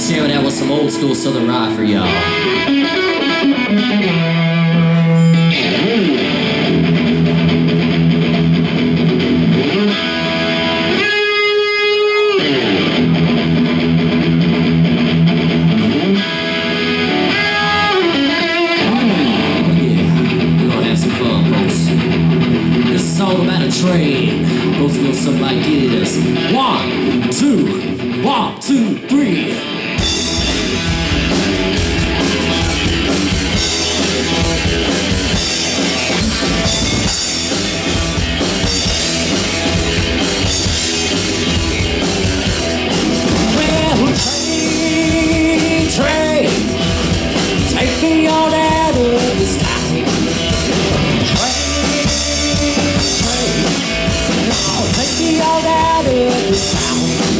Sharing that with some old school Southern rock for y'all. Train goes a little something like this. 1, 2, 1, 2, 3. Well, train, take me on out of this town. All out of this town.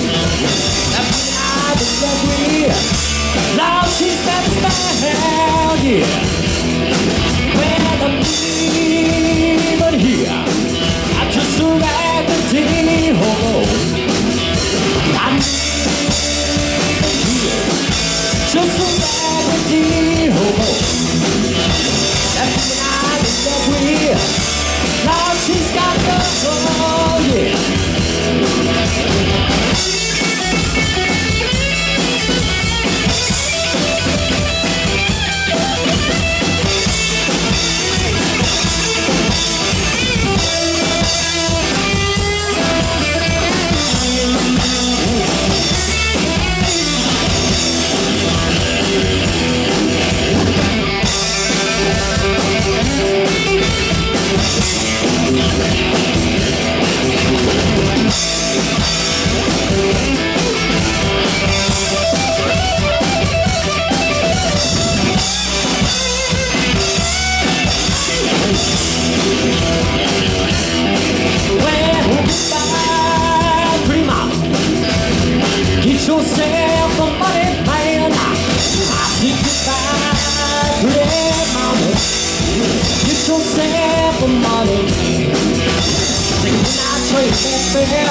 I've been stuck with lost she's found, yeah. Well, I'm leaving here. I just arrived at the home. I'm leaving here. Just arrived at the home. That's when I've been stuck with lost she's got the home, yeah. Yourself a money man. I think goodbye to that mama. Get yourself a money man. Take a midnight train to that fair.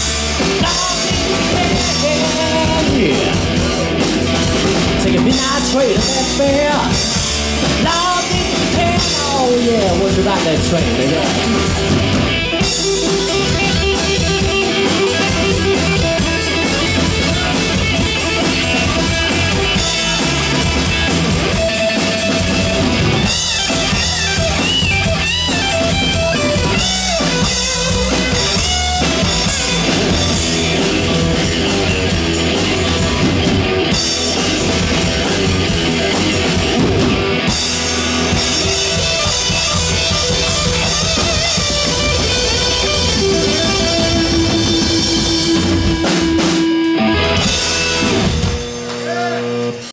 Yeah. Take a midnight train to that fair. Oh yeah, what's about that train, baby?